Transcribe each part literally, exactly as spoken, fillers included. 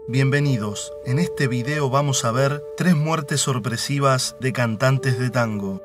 Bienvenidos, en este video vamos a ver tres muertes sorpresivas de cantantes de tango.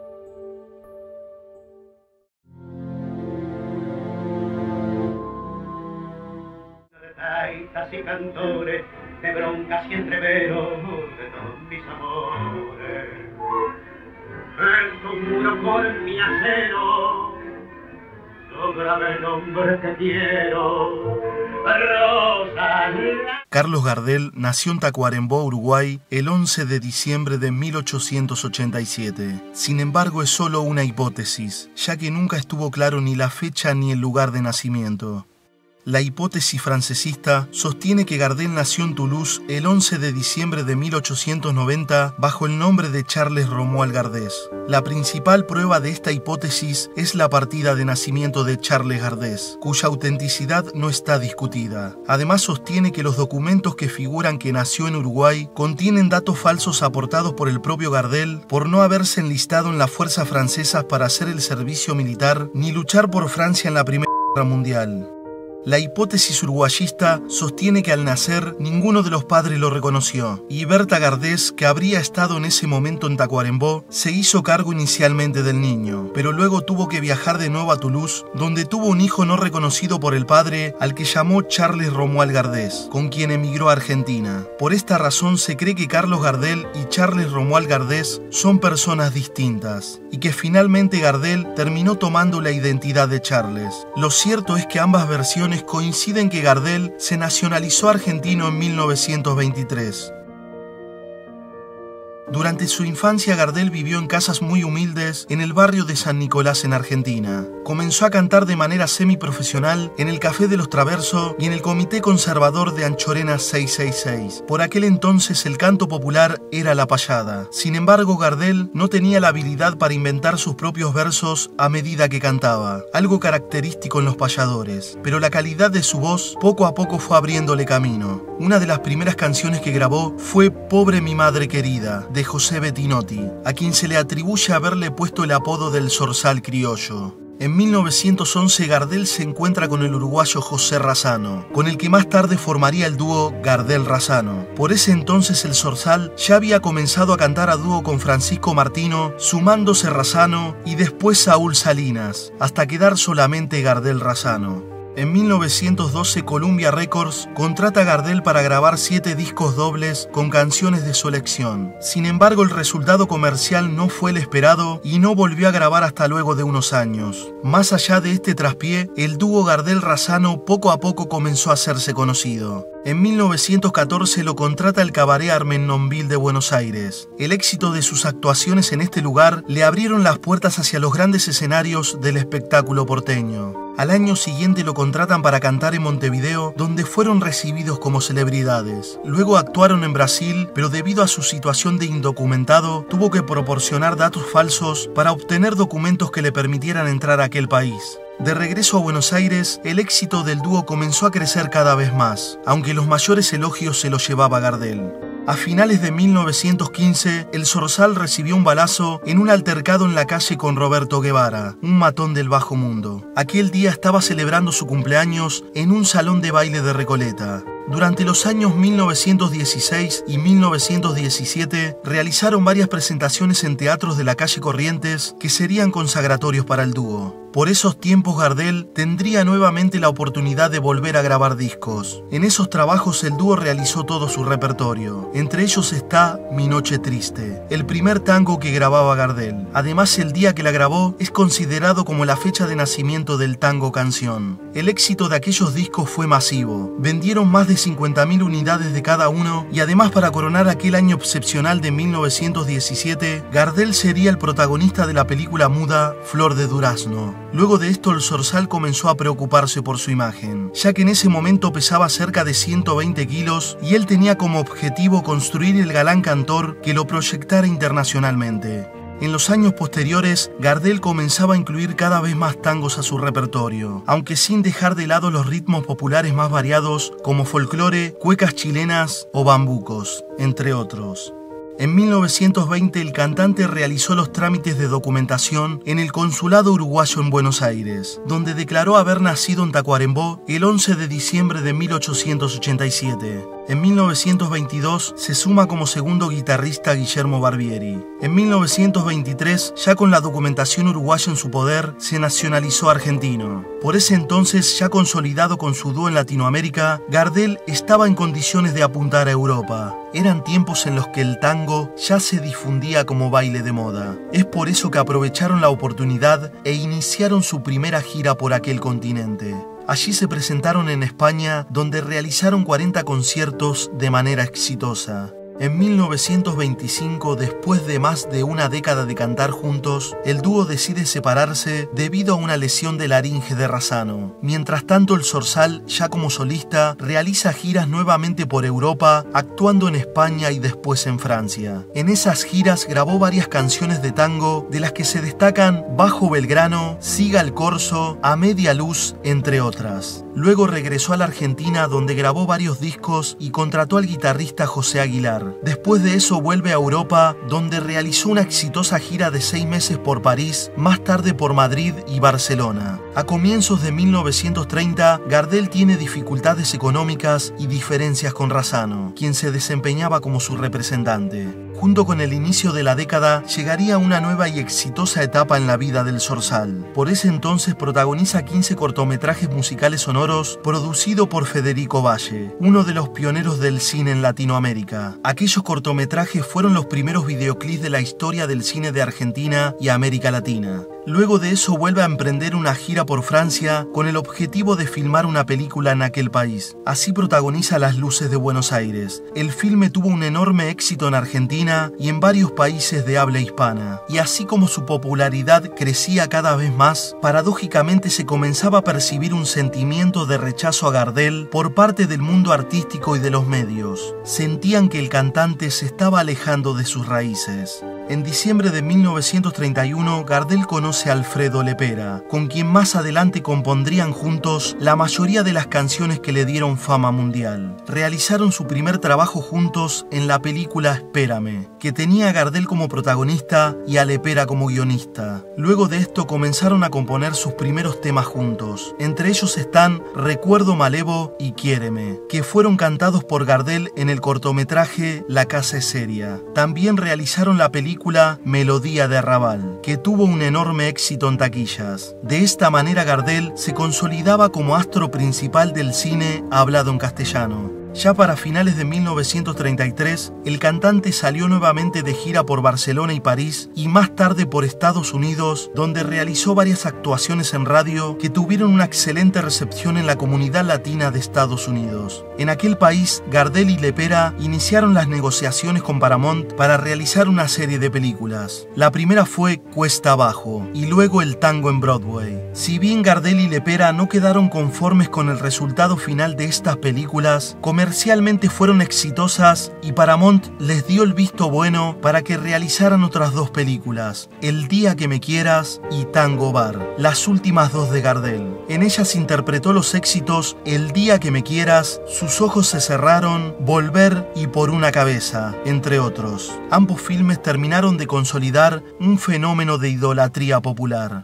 De taitas y cantores, de broncas y entreveros, de todos mis amores. En tu muro con mi acero, lógrame el nombre que quiero, Rosa. Carlos Gardel nació en Tacuarembó, Uruguay, el once de diciembre de mil ochocientos ochenta y siete. Sin embargo, es solo una hipótesis, ya que nunca estuvo claro ni la fecha ni el lugar de nacimiento. La hipótesis francesista sostiene que Gardel nació en Toulouse el once de diciembre de mil ochocientos noventa bajo el nombre de Charles Romuald Gardès. La principal prueba de esta hipótesis es la partida de nacimiento de Charles Gardès, cuya autenticidad no está discutida. Además, sostiene que los documentos que figuran que nació en Uruguay contienen datos falsos aportados por el propio Gardel por no haberse enlistado en las fuerzas francesas para hacer el servicio militar ni luchar por Francia en la Primera Guerra Mundial. La hipótesis uruguayista sostiene que al nacer ninguno de los padres lo reconoció y Berta Gardès, que habría estado en ese momento en Tacuarembó, se hizo cargo inicialmente del niño, pero luego tuvo que viajar de nuevo a Toulouse, donde tuvo un hijo no reconocido por el padre al que llamó Charles Romuald Gardès, con quien emigró a Argentina. Por esta razón se cree que Carlos Gardel y Charles Romuald Gardès son personas distintas y que finalmente Gardel terminó tomando la identidad de Charles. Lo cierto es que ambas versiones coinciden que Gardel se nacionalizó argentino en mil novecientos veintitrés. Durante su infancia, Gardel vivió en casas muy humildes en el barrio de San Nicolás en Argentina. Comenzó a cantar de manera semiprofesional en el Café de los Traverso y en el Comité Conservador de Anchorena seiscientos sesenta y seis. Por aquel entonces el canto popular era la payada. Sin embargo, Gardel no tenía la habilidad para inventar sus propios versos a medida que cantaba, algo característico en los payadores, pero la calidad de su voz poco a poco fue abriéndole camino. Una de las primeras canciones que grabó fue Pobre mi madre querida, de José Bettinotti, a quien se le atribuye haberle puesto el apodo del zorzal criollo. En mil novecientos once, Gardel se encuentra con el uruguayo José Razzano, con el que más tarde formaría el dúo Gardel-Razzano. Por ese entonces el zorzal ya había comenzado a cantar a dúo con Francisco Martino, sumándose Razzano y después Saúl Salinas, hasta quedar solamente Gardel-Razzano. En mil novecientos doce, Columbia Records contrata a Gardel para grabar siete discos dobles con canciones de su elección. Sin embargo, el resultado comercial no fue el esperado y no volvió a grabar hasta luego de unos años. Más allá de este traspié, el dúo Gardel-Razzano poco a poco comenzó a hacerse conocido. En mil novecientos catorce lo contrata el Cabaret Armenonville de Buenos Aires. El éxito de sus actuaciones en este lugar le abrieron las puertas hacia los grandes escenarios del espectáculo porteño. Al año siguiente lo contratan para cantar en Montevideo, donde fueron recibidos como celebridades. Luego actuaron en Brasil, pero debido a su situación de indocumentado, tuvo que proporcionar datos falsos para obtener documentos que le permitieran entrar a aquel país. De regreso a Buenos Aires, el éxito del dúo comenzó a crecer cada vez más, aunque los mayores elogios se los llevaba Gardel. A finales de mil novecientos quince, el zorzal recibió un balazo en un altercado en la calle con Roberto Guevara, un matón del bajo mundo. Aquel día estaba celebrando su cumpleaños en un salón de baile de Recoleta. Durante los años mil novecientos dieciséis y mil novecientos diecisiete realizaron varias presentaciones en teatros de la calle Corrientes que serían consagratorios para el dúo. Por esos tiempos Gardel tendría nuevamente la oportunidad de volver a grabar discos. En esos trabajos el dúo realizó todo su repertorio. Entre ellos está Mi Noche Triste, el primer tango que grababa Gardel. Además, el día que la grabó es considerado como la fecha de nacimiento del tango canción. El éxito de aquellos discos fue masivo. Vendieron más de cincuenta mil unidades de cada uno y además, para coronar aquel año excepcional de mil novecientos diecisiete, Gardel sería el protagonista de la película muda Flor de Durazno. Luego de esto, el zorzal comenzó a preocuparse por su imagen, ya que en ese momento pesaba cerca de ciento veinte kilos y él tenía como objetivo construir el galán cantor que lo proyectara internacionalmente. En los años posteriores, Gardel comenzaba a incluir cada vez más tangos a su repertorio, aunque sin dejar de lado los ritmos populares más variados como folclore, cuecas chilenas o bambucos, entre otros. En mil novecientos veinte el cantante realizó los trámites de documentación en el Consulado Uruguayo en Buenos Aires, donde declaró haber nacido en Tacuarembó el once de diciembre de mil ochocientos ochenta y siete. En mil novecientos veintidós se suma como segundo guitarrista Guillermo Barbieri. En mil novecientos veintitrés, ya con la documentación uruguaya en su poder, se nacionalizó argentino. Por ese entonces, ya consolidado con su dúo en Latinoamérica, Gardel estaba en condiciones de apuntar a Europa. Eran tiempos en los que el tango ya se difundía como baile de moda. Es por eso que aprovecharon la oportunidad e iniciaron su primera gira por aquel continente. Allí se presentaron en España, donde realizaron cuarenta conciertos de manera exitosa. En mil novecientos veinticinco, después de más de una década de cantar juntos, el dúo decide separarse debido a una lesión de laringe de Razzano. Mientras tanto, el Zorzal, ya como solista, realiza giras nuevamente por Europa, actuando en España y después en Francia. En esas giras grabó varias canciones de tango, de las que se destacan Bajo Belgrano, Siga el Corso, A Media Luz, entre otras. Luego regresó a la Argentina, donde grabó varios discos y contrató al guitarrista José Aguilar. Después de eso vuelve a Europa, donde realizó una exitosa gira de seis meses por París, más tarde por Madrid y Barcelona. A comienzos de mil novecientos treinta, Gardel tiene dificultades económicas y diferencias con Razzano, quien se desempeñaba como su representante. Junto con el inicio de la década, llegaría una nueva y exitosa etapa en la vida del Zorzal. Por ese entonces protagoniza quince cortometrajes musicales sonoros, producido por Federico Valle, uno de los pioneros del cine en Latinoamérica. Aquellos cortometrajes fueron los primeros videoclips de la historia del cine de Argentina y América Latina. Luego de eso vuelve a emprender una gira por Francia con el objetivo de filmar una película en aquel país. Así protagoniza Las Luces de Buenos Aires. El filme tuvo un enorme éxito en Argentina y en varios países de habla hispana. Y así como su popularidad crecía cada vez más, paradójicamente se comenzaba a percibir un sentimiento de rechazo a Gardel por parte del mundo artístico y de los medios. Sentían que el cantante se estaba alejando de sus raíces. En diciembre de mil novecientos treinta y uno, Gardel conoce a Alfredo Lepera, con quien más adelante compondrían juntos la mayoría de las canciones que le dieron fama mundial. Realizaron su primer trabajo juntos en la película Espérame, que tenía a Gardel como protagonista y a Lepera como guionista. Luego de esto comenzaron a componer sus primeros temas juntos. Entre ellos están Recuerdo Malevo y Quiéreme, que fueron cantados por Gardel en el cortometraje La Casa es Seria. También realizaron la película Melodía de Arrabal, que tuvo un enorme éxito en taquillas. De esta manera Gardel se consolidaba como astro principal del cine hablado en castellano. Ya para finales de mil novecientos treinta y tres, el cantante salió nuevamente de gira por Barcelona y París y más tarde por Estados Unidos, donde realizó varias actuaciones en radio que tuvieron una excelente recepción en la comunidad latina de Estados Unidos. En aquel país, Gardel y Lepera iniciaron las negociaciones con Paramount para realizar una serie de películas. La primera fue Cuesta Abajo y luego El Tango en Broadway. Si bien Gardel y Lepera no quedaron conformes con el resultado final de estas películas, comercialmente fueron exitosas y Paramount les dio el visto bueno para que realizaran otras dos películas, El Día que me quieras y Tango Bar, las últimas dos de Gardel. En ellas interpretó los éxitos El Día que me quieras, Sus ojos se cerraron, Volver y Por una cabeza, entre otros. Ambos filmes terminaron de consolidar un fenómeno de idolatría popular.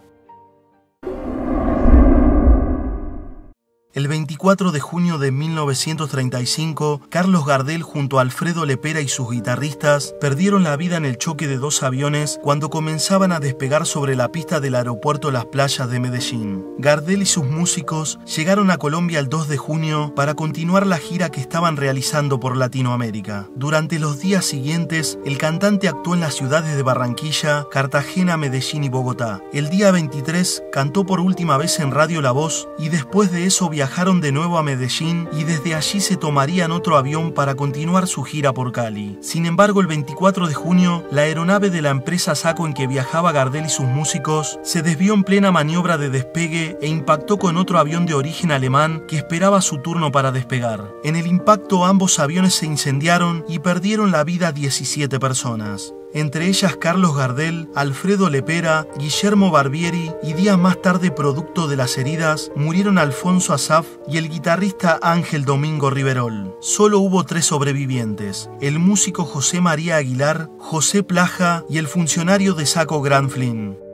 El veinticuatro de junio de mil novecientos treinta y cinco, Carlos Gardel junto a Alfredo Lepera y sus guitarristas perdieron la vida en el choque de dos aviones cuando comenzaban a despegar sobre la pista del aeropuerto Las Playas de Medellín. Gardel y sus músicos llegaron a Colombia el dos de junio para continuar la gira que estaban realizando por Latinoamérica. Durante los días siguientes, el cantante actuó en las ciudades de Barranquilla, Cartagena, Medellín y Bogotá. El día veintitrés cantó por última vez en Radio La Voz y después de eso viajó Viajaron de nuevo a Medellín y desde allí se tomarían otro avión para continuar su gira por Cali. Sin embargo, el veinticuatro de junio, la aeronave de la empresa Saco en que viajaba Gardel y sus músicos se desvió en plena maniobra de despegue e impactó con otro avión de origen alemán que esperaba su turno para despegar. En el impacto, ambos aviones se incendiaron y perdieron la vida diecisiete personas. Entre ellas Carlos Gardel, Alfredo Lepera, Guillermo Barbieri y días más tarde, producto de las heridas, murieron Alfonso Asaf y el guitarrista Ángel Domingo Riverol. Solo hubo tres sobrevivientes, el músico José María Aguilar, José Plaja y el funcionario de Saco Grant Flynn.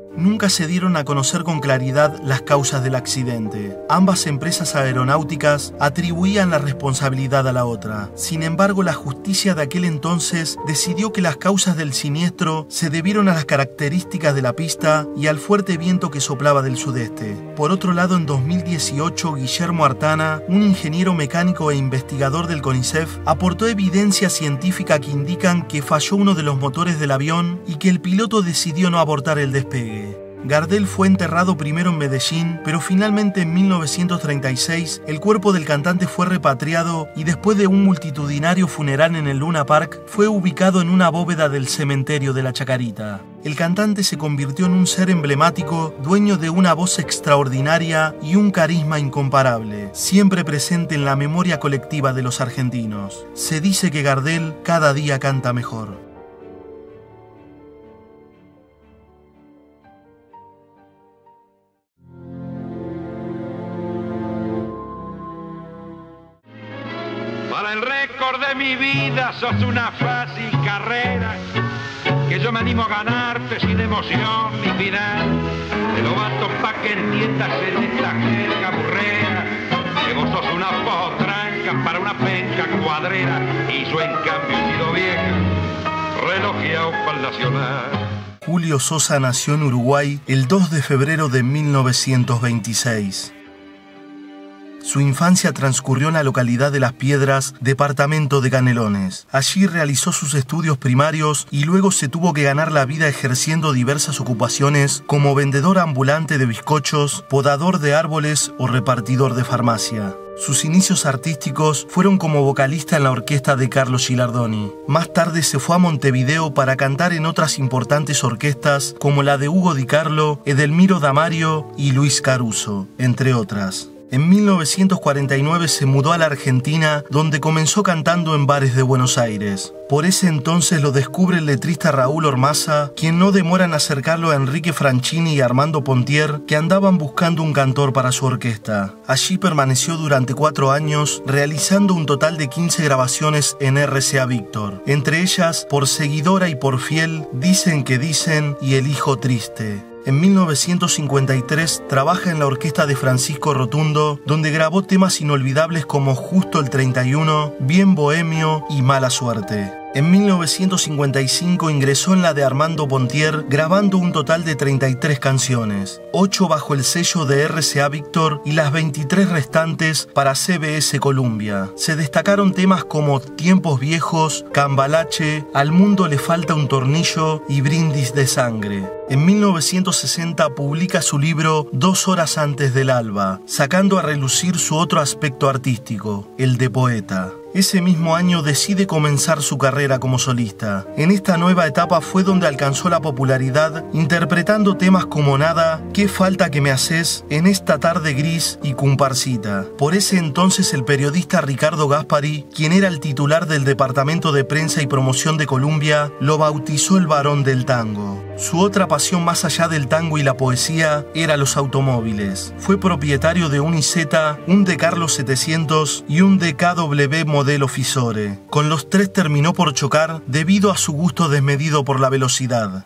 Nunca se dieron a conocer con claridad las causas del accidente. Ambas empresas aeronáuticas atribuían la responsabilidad a la otra. Sin embargo, la justicia de aquel entonces decidió que las causas del siniestro se debieron a las características de la pista y al fuerte viento que soplaba del sudeste. Por otro lado, en dos mil dieciocho, Guillermo Artana, un ingeniero mecánico e investigador del CONICET, aportó evidencia científica que indican que falló uno de los motores del avión y que el piloto decidió no abortar el despegue. Gardel fue enterrado primero en Medellín, pero finalmente en mil novecientos treinta y seis el cuerpo del cantante fue repatriado y después de un multitudinario funeral en el Luna Park fue ubicado en una bóveda del cementerio de la Chacarita. El cantante se convirtió en un ser emblemático, dueño de una voz extraordinaria y un carisma incomparable, siempre presente en la memoria colectiva de los argentinos. Se dice que Gardel cada día canta mejor. Para el récord de mi vida sos una fácil carrera que yo me animo a ganarte sin emoción ni final. Te lo bato pa' que entiendas en esta jerga burrera que vos sos una potranca para una penca cuadrera y yo en cambio he sido vieja, relojeado pa'l Nacional. Julio Sosa nació en Uruguay el dos de febrero de mil novecientos veintiséis. Su infancia transcurrió en la localidad de Las Piedras, departamento de Canelones. Allí realizó sus estudios primarios y luego se tuvo que ganar la vida ejerciendo diversas ocupaciones como vendedor ambulante de bizcochos, podador de árboles o repartidor de farmacia. Sus inicios artísticos fueron como vocalista en la orquesta de Carlos Gilardoni. Más tarde se fue a Montevideo para cantar en otras importantes orquestas como la de Hugo Di Carlo, Edelmiro Damario y Luis Caruso, entre otras. En mil novecientos cuarenta y nueve se mudó a la Argentina, donde comenzó cantando en bares de Buenos Aires. Por ese entonces lo descubre el letrista Raúl Ormaza, quien no demora en acercarlo a Enrique Franchini y Armando Pontier, que andaban buscando un cantor para su orquesta. Allí permaneció durante cuatro años, realizando un total de quince grabaciones en R C A Víctor. Entre ellas, Por Seguidora y Por Fiel, Dicen que Dicen y El Hijo Triste. En mil novecientos cincuenta y tres trabaja en la orquesta de Francisco Rotundo, donde grabó temas inolvidables como Justo el treinta y uno, Bien Bohemio y Mala Suerte. En mil novecientos cincuenta y cinco ingresó en la de Armando Pontier, grabando un total de treinta y tres canciones, ocho bajo el sello de R C A Víctor y las veintitrés restantes para C B S Columbia. Se destacaron temas como Tiempos Viejos, Cambalache, Al Mundo le falta un tornillo y Brindis de Sangre. En mil novecientos sesenta publica su libro Dos horas antes del alba, sacando a relucir su otro aspecto artístico, el de poeta. Ese mismo año decide comenzar su carrera como solista. En esta nueva etapa fue donde alcanzó la popularidad interpretando temas como Nada, Qué falta que me haces, En esta tarde gris y Comparsita. Por ese entonces el periodista Ricardo Gaspari, quien era el titular del Departamento de Prensa y Promoción de Columbia, lo bautizó el varón del tango. Su otra pasión más allá del tango y la poesía era los automóviles. Fue propietario de un Isetta, un De Carlos setecientos y un D K W modelo Fisore. Con los tres terminó por chocar debido a su gusto desmedido por la velocidad.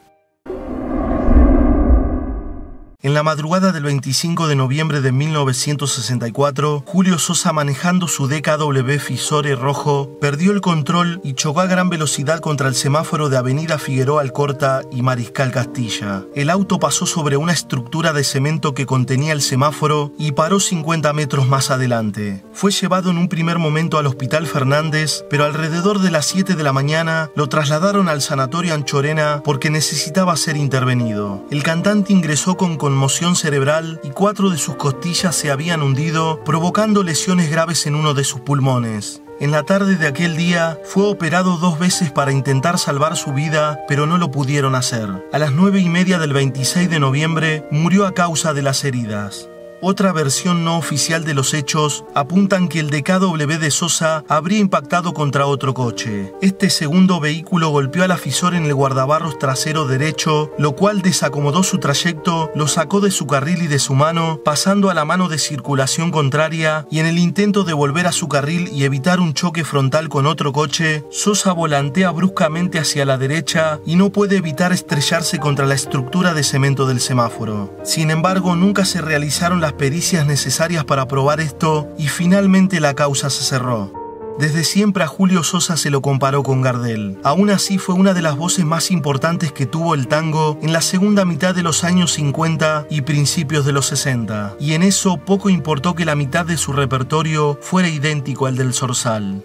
En la madrugada del veinticinco de noviembre de mil novecientos sesenta y cuatro, Julio Sosa, manejando su D K W Fisore rojo, perdió el control y chocó a gran velocidad contra el semáforo de Avenida Figueroa Alcorta y Mariscal Castilla. El auto pasó sobre una estructura de cemento que contenía el semáforo y paró cincuenta metros más adelante. Fue llevado en un primer momento al Hospital Fernández, pero alrededor de las siete de la mañana lo trasladaron al Sanatorio Anchorena porque necesitaba ser intervenido. El cantante ingresó con conmoción cerebral y cuatro de sus costillas se habían hundido, provocando lesiones graves en uno de sus pulmones. En la tarde de aquel día fue operado dos veces para intentar salvar su vida, pero no lo pudieron hacer. A las nueve y media del veintiséis de noviembre murió a causa de las heridas. Otra versión no oficial de los hechos apuntan que el D K W de Sosa habría impactado contra otro coche. Este segundo vehículo golpeó al afisor en el guardabarros trasero derecho, lo cual desacomodó su trayecto, lo sacó de su carril y de su mano, pasando a la mano de circulación contraria, y en el intento de volver a su carril y evitar un choque frontal con otro coche, Sosa volantea bruscamente hacia la derecha y no puede evitar estrellarse contra la estructura de cemento del semáforo. Sin embargo, nunca se realizaron las pericias necesarias para probar esto y finalmente la causa se cerró. Desde siempre a Julio Sosa se lo comparó con Gardel. Aún así fue una de las voces más importantes que tuvo el tango en la segunda mitad de los años cincuenta y principios de los sesenta. Y en eso poco importó que la mitad de su repertorio fuera idéntico al del Zorzal.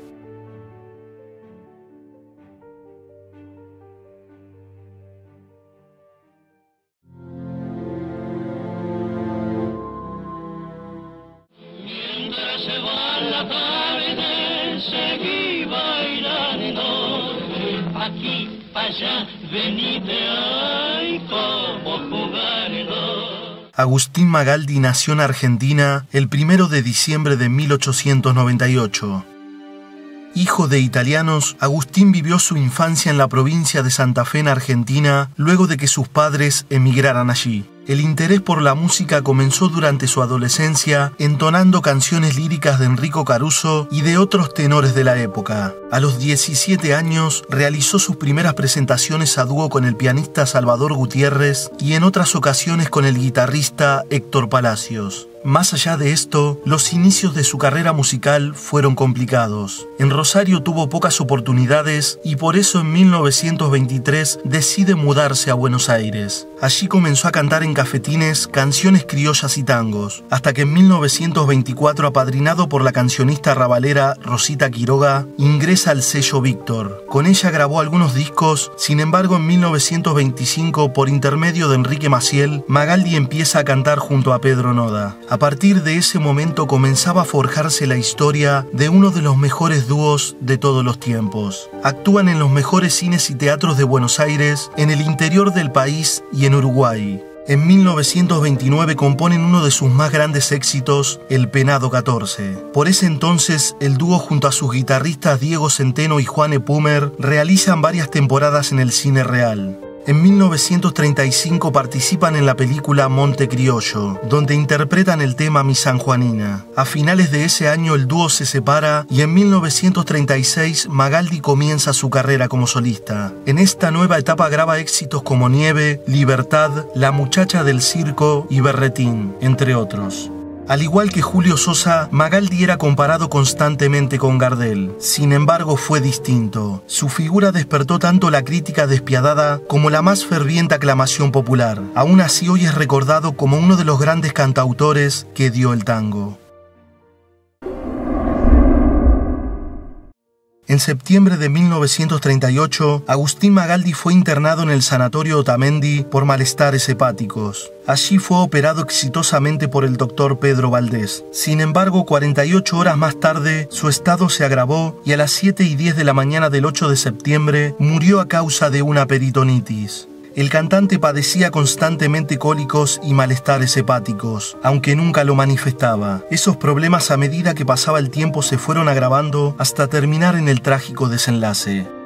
Aquí, allá, venite, ay, cómo jugarlo. Agustín Magaldi nació en Argentina el primero de diciembre de mil ochocientos noventa y ocho. Hijo de italianos, Agustín vivió su infancia en la provincia de Santa Fe en Argentina luego de que sus padres emigraran allí. El interés por la música comenzó durante su adolescencia entonando canciones líricas de Enrico Caruso y de otros tenores de la época. A los diecisiete años realizó sus primeras presentaciones a dúo con el pianista Salvador Gutiérrez y en otras ocasiones con el guitarrista Héctor Palacios. Más allá de esto, los inicios de su carrera musical fueron complicados. En Rosario tuvo pocas oportunidades y por eso en mil novecientos veintitrés decide mudarse a Buenos Aires. Allí comenzó a cantar en cafetines canciones criollas y tangos, hasta que en mil novecientos veinticuatro, apadrinado por la cancionista rabalera Rosita Quiroga, ingresa al sello Víctor. Con ella grabó algunos discos, sin embargo en mil novecientos veinticinco, por intermedio de Enrique Maciel, Magaldi empieza a cantar junto a Pedro Noda. A partir de ese momento comenzaba a forjarse la historia de uno de los mejores dúos de todos los tiempos. Actúan en los mejores cines y teatros de Buenos Aires, en el interior del país y en Uruguay. En mil novecientos veintinueve componen uno de sus más grandes éxitos, El Penado catorce. Por ese entonces, el dúo junto a sus guitarristas Diego Centeno y Juan Epumer realizan varias temporadas en el cine real. En mil novecientos treinta y cinco participan en la película Monte Criollo, donde interpretan el tema Mi Sanjuanina. A finales de ese año el dúo se separa y en mil novecientos treinta y seis Magaldi comienza su carrera como solista. En esta nueva etapa graba éxitos como Nieve, Libertad, La Muchacha del Circo y Berretín, entre otros. Al igual que Julio Sosa, Magaldi era comparado constantemente con Gardel. Sin embargo, fue distinto. Su figura despertó tanto la crítica despiadada como la más ferviente aclamación popular. Aún así, hoy es recordado como uno de los grandes cantautores que dio el tango. En septiembre de mil novecientos treinta y ocho, Agustín Magaldi fue internado en el Sanatorio Otamendi por malestares hepáticos. Allí fue operado exitosamente por el doctor Pedro Valdés. Sin embargo, cuarenta y ocho horas más tarde, su estado se agravó y a las siete y diez de la mañana del ocho de septiembre murió a causa de una peritonitis. El cantante padecía constantemente cólicos y malestares hepáticos, aunque nunca lo manifestaba. Esos problemas a medida que pasaba el tiempo se fueron agravando hasta terminar en el trágico desenlace.